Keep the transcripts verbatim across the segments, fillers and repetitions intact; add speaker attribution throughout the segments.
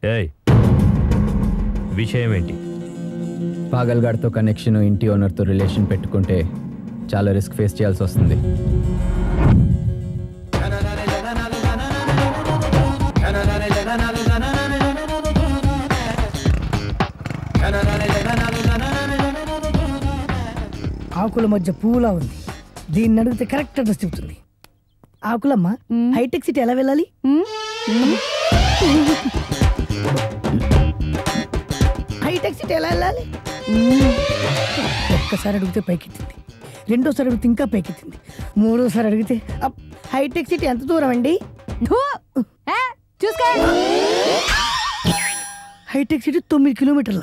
Speaker 1: ఏయ్ విషయం ఏంటి?
Speaker 2: పాగల్గాడ్తో కనెక్షన్, ఇంటి ఓనర్తో రిలేషన్ పెట్టుకుంటే చాలా రిస్క్ ఫేస్ చేయాల్సి వస్తుంది.
Speaker 3: ఆకుల మధ్య పువ్వులా ఉంది. దీన్ని అడిగితే కరెక్ట్ అడ్రస్ చెప్తుంది. ఆకులమ్మ, హైటెక్ సిటీ ఎలా వెళ్ళాలి? హైటెక్ సిటీ ఎలా వెళ్ళాలి? ఒక్కసారి అడిగితే పైకెత్తింది, రెండోసారి అడిగితే ఇంకా పైకెత్తింది, మూడోసారి అడిగితే హైటెక్ సిటీ ఎంత దూరం అండి? హైటెక్ సిటీ తొమ్మిది కిలోమీటర్ల.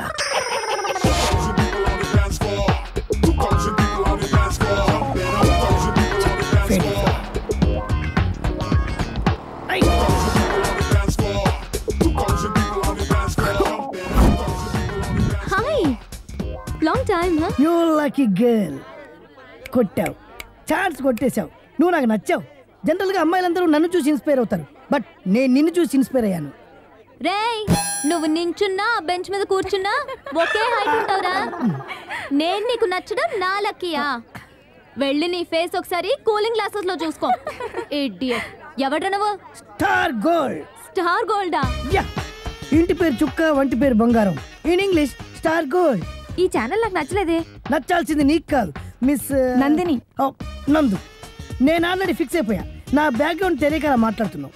Speaker 4: లాంగ్ టైమ్ హ
Speaker 3: యూ లక్కీ గర్ల్. కొట్టావు, ఛాన్స్ కొట్టేశావు. నువ్వు నాకు నచ్చావు. జనరల్గా అమ్మాయిలందరూ నన్ను చూసి ఇన్స్పైర్ అవుతారు, బట్ నేను నిన్ను చూసి ఇన్స్పైర్ అయ్యాను.
Speaker 4: రేయ్, నువ్వు నించున్నా బెంచ్ మీద కూర్చున్నా ఒకే హైట్ ఉంటావురా. నేను నీకు నచ్చడం నా లక్కీయా? వెళ్ళి నీ ఫేస్ ఒకసారి కూలింగ్ గ్లాసెస్ లో చూసుకో. ఇడియట్. ఎవడ్రా నువ్వు?
Speaker 3: Star gold.
Speaker 4: స్టార్ గోల్డా?
Speaker 3: యా, ఇంటి పేరు చుక్క, వంటి పేరు బంగారం. In English star gold.
Speaker 4: ఈ ఛానల్ నాకు నచ్చలేదే.
Speaker 3: నచ్చాల్సింది నీకు కాదు, మిస్
Speaker 4: నందిని.
Speaker 3: నందు. నేను ఆల్రెడీ ఫిక్స్ అయిపోయా. నా బ్యాక్గ్రౌండ్ తెలియక మాట్లాడుతున్నావు.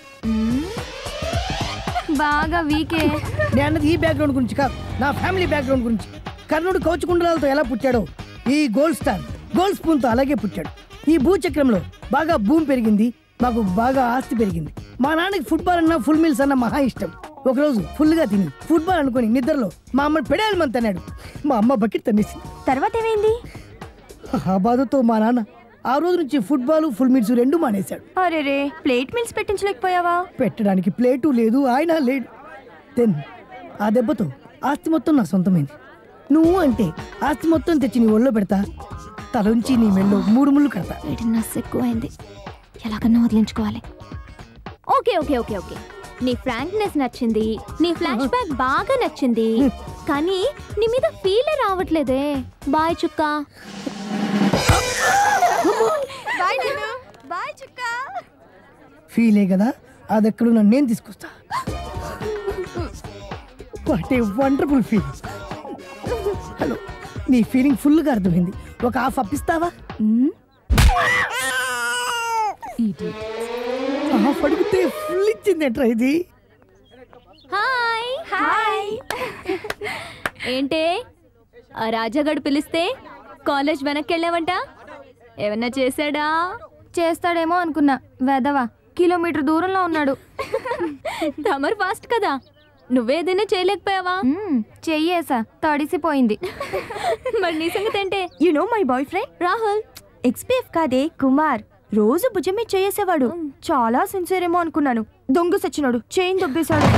Speaker 4: బాగా వీకే.
Speaker 3: నేను అన్నది ఈ బ్యాక్గ్రౌండ్ గురించి కాదు, నా ఫ్యామిలీ బ్యాక్గ్రౌండ్ గురించి. కర్ణుడు కౌచుకుండలాలతో ఎలా పుట్టాడో ఈ గోల్డ్ స్టార్ గోల్డ్ స్పూన్ తో అలాగే పుట్టాడు. ఈ భూచక్రంలో బాగా భూమి పెరిగింది, మాకు బాగా ఆస్తి పెరిగింది. మా నాన్నకి ఫుట్బాల్ అన్నా ఫుల్ మీల్స్ అన్న మహా ఇష్టం. ఒకరోజు ఫుల్ గా తిని ఫుట్బాల్ అనుకుని నిద్రలో మా అమ్మని పెడాలి మంత్ అన్నాడు. మా అమ్మ బకెట్ తన్నేసింది.
Speaker 4: తర్వాత ఏమైంది?
Speaker 3: ఆ బాధతో మా నాన్న ఆ రోజు నుంచి ఫుట్బాల్ ఫుల్ మీల్స్ రెండు మానేశాడు.
Speaker 4: అరే రే, ప్లేట్ మీల్స్ పెట్టించలేకపోయావా?
Speaker 3: పెట్టడానికి ప్లేటు లేదు, ఆయన లేడు. దెన్ ఆ దెబ్బతో ఆస్తి మొత్తం నా సొంతమైంది. నువ్వు అంటే ఆస్తి మొత్తం తెచ్చి నీ ఒళ్ళో పెడతా, తలంచి నీ మెల్లో మూడు ముళ్ళు కడతా.
Speaker 4: నస్ ఎక్కువైంది, ఎలాగన్నా వదిలించుకోవాలి. ఓకే ఓకే ఓకే ఓకే నీ ఫ్రాంక్నెస్ నచ్చింది, నీ ఫ్లాష్ బ్యాక్ బాగా నచ్చింది, కానీ నీ మీద ఫీల్ రావట్లేదే. బాయ్ చుక్క. బాయ్ చుక్క.
Speaker 3: ఫీలే కదా, అది ఎక్కడున్నా నేను తీసుకొస్తా. What a wonderful feel. Hello, నీ ఫీలింగ్ ఫుల్గా అర్థమైంది. ఒక హాఫ్ అప్పిస్తావా? హాఫ్ అడిగితే ఫుల్ ఇచ్చిందేంట్రా ఇది?
Speaker 4: Hi hi. ఏంటే ఆ రాజాగాడు పిలిస్తే కాలేజ్ వెనక్కి వెళ్ళావంట? ఏమన్నా చేశాడా?
Speaker 5: చేస్తాడేమో అనుకున్నా, వెదవా కిలోమీటర్ దూరంలో ఉన్నాడు.
Speaker 4: తమరు ఫాస్ట్ కదా, నువ్వేదైనా చేయలేకపోయావా?
Speaker 5: చెయ్యేసా, తడిసిపోయింది.
Speaker 4: మరి నీ సంగతి ఏంటే?
Speaker 5: You know my boyfriend Rahul. ఎక్స్పీఎఫ్ కాదే, కుమార్. రోజు భుజం మీద చేసేవాడు. చాలా సిన్సియర్ ఏమో అనుకున్నాను. దొంగ సచ్చినాడు, చైన్ దొబ్బేశాడు.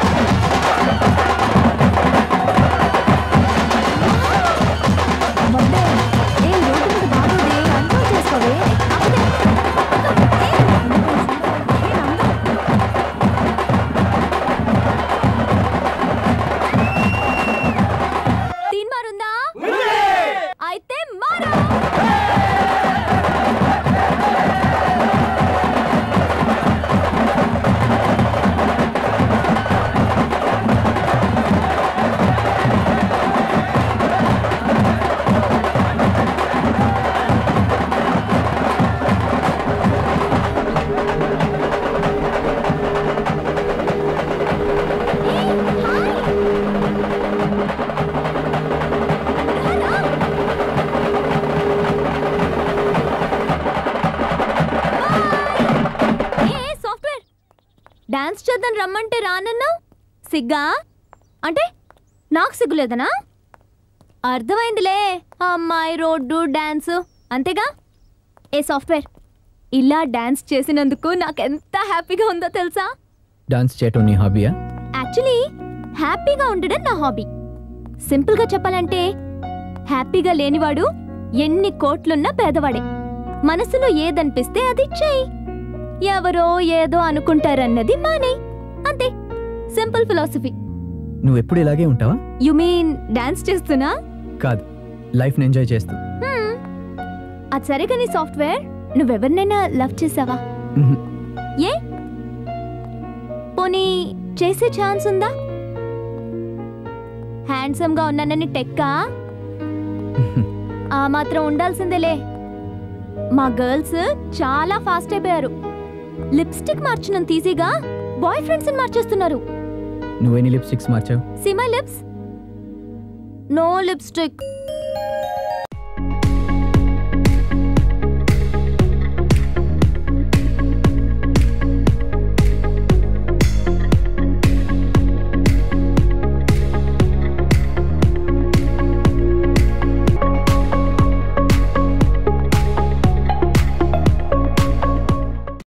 Speaker 4: తీన్ మారుందా? అయితే మారా. డాన్స్ చేద్దాం రమ్మంటే రానన్నా సిగ్గా? అంటే నాకు సిగ్గులేదనా? అర్థమైందిలే, అమ్మాయి రోడ్డు డాన్సు అంతేగా. ఏ సాఫ్ట్వేర్, ఇలా డాన్స్ చేసినందుకు నాకెంత హ్యాపీగా ఉందో తెలుసా?
Speaker 2: డాన్స్ చేయటం నీ హాబీయా?
Speaker 4: యాక్చువల్లీ హ్యాపీగా ఉండడం నా హాబీ. సింపుల్గా చెప్పాలంటే హ్యాపీగా లేనివాడు ఎన్ని కోట్లున్నా పేదవాడే. మనసులో ఏదనిపిస్తే అది చెయ్యి, ఎవరో ఏదో అనుకుంటారన్నది మానే. అంతే, సింపుల్ ఫిలాసఫీ.
Speaker 2: నువ్వు ఎప్పుడు ఇలాగే ఉంటావా?
Speaker 4: యు మీన్ డాన్స్ చేస్తున్నా?
Speaker 2: కాదు, లైఫ్ని ఎంజాయ్ చేస్తూ.
Speaker 4: హ్మ్. అది సరే కానీ సాఫ్ట్వేర్, నువ్వెవరినైనా లవ్ చేసావా?
Speaker 2: మ్మ్.
Speaker 4: ఏ పోనీ చేసే ఛాన్స్ ఉందా? హ్యాండ్సమ్ గా ఉన్నానని టెక్కా? ఆ మాత్రం ఉండాల్సిందేలే. మా గర్ల్స్ చాలా ఫాస్ట్ అయిపోయారు. లిప్స్టిక్ మార్చినంత ఈజీగా బాయ్ ఫ్రెండ్స్ మార్చేస్తున్నారు.
Speaker 2: నువ్వెన్ని లిప్స్టిక్స్ మార్చావు?
Speaker 4: See my lips? No lipstick.